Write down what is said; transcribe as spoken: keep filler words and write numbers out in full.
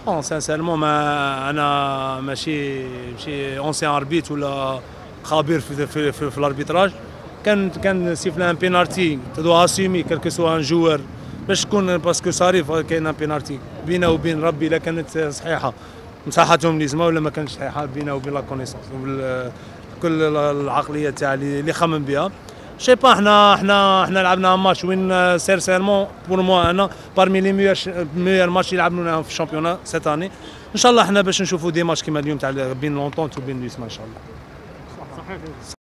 بون سانسيرمون ما انا ماشي ماشي اونسيان اربيت ولا خبير في في, في, في الاربيتراج. كان كان سيفنا ان بينالتي تدو اسيمي كالكو سوا ان جوار باش تكون باسكو صاريف كاين ان بينالتي بينه وبين ربي الا كانت صحيحه مساحتهم لازمه ولا ما كانتش صحيحه بينه وبين لا كونيسونس كل العقليه تاع اللي خمم بها. شي با احنا احنا احنا لعبنا ماتش وين سيرسيرمون بور موا انا بارمي لي ميور ميور ماتش اللي لعبناهم في الشامبيونات سيت اني. ان شاء الله احنا باش نشوفوا دي ماتش كيما اليوم تاع بين لونطونت وبين لوسما ان شاء الله. صحيح.